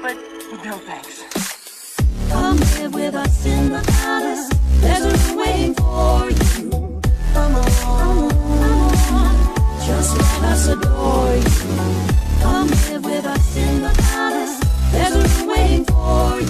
but no thanks. Come live with us in the palace. There's a room waiting for you. Come on, just let us adore you. Come live with us in the palace. There's a room waiting for you.